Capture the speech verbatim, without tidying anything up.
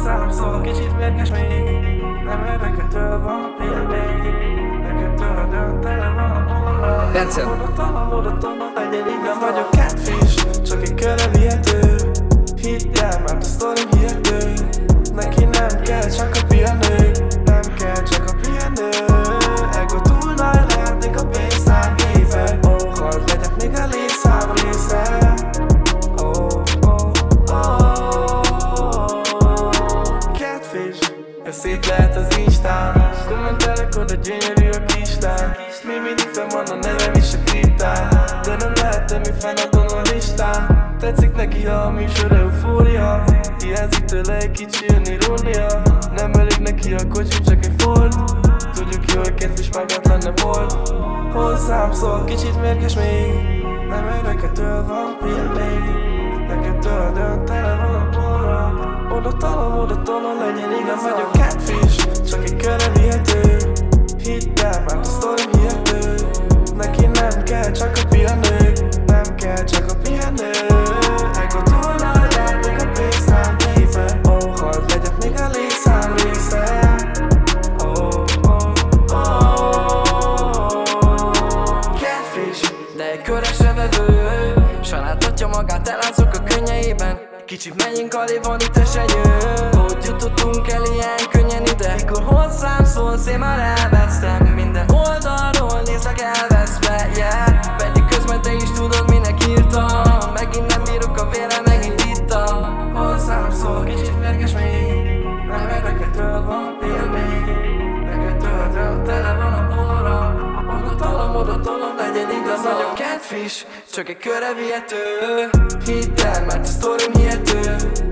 Hozzám szól, kicsit mérges még. Nem érdekeltől van példány. Neked tőled tele van a bolla. Bence! Oda talán, oda talán, legyen így. Nem vagyok catfish, csak egy körre vihető. Hidd el, mert a sztorim hihető. Neki nem kell csak a pihenő. Nem kell csak a pihenő. Ego túl nagy, lehetnék a pénztár gépe. Oh, hadd legyek még a létszám része. Oh, oh, oh. Catfish, ez szép lehet az Instán. Kommentelek oda, gyönyörű a kislány. Mi mindig fenn van a nevem is a kriptán. De nem lehetem mi fennadon a listán. Tetszik neki, ha a műsor eufória. Hiányzik tőle egy kicsi önirónia. Nem elég neki a kocsim, csak egy Ford. Tudjuk jó, hogy Catfish magát lenne volt. Hozzám szól, kicsit mérges még. Nem érdekeltől van példány. Neked tőled tele van a borra. Oda talán, oda talán, legyen igaz. Nem vagyok catfish, csak egy körre vihető. Hidd el, mert a sztorim hihető. Neki nem kell csak a pihenő. Nem kell csak a pihenő. Ego túl nagy, lehetnék a pénztár gépe. Oh, hadd legyek még a létszám része. Oh, oh, oh. Catfish, de egy köresre vevő. Sajnáltatja magát, elázok a könnyeiben. Kicsit menjünk, alig van itt esenyő. Hogy jutottunk el ilyen könnyen ide? Mikor hozzám szólsz, én már elvesztem. Minden oldalról nézlek elveszve, yeah. Pedig közben te is tudod, minek írtam. Megint nem bírok a vére, megint ittam. Hozzám szól, kicsit mérges még. Nem érdekeltől van példány. Neked tőled tele van a borra. Oda talán, oda talán, legyen igaz. Vagyok catfish, csak egy körre vihető. Hidd el, mert a sztorim hihető.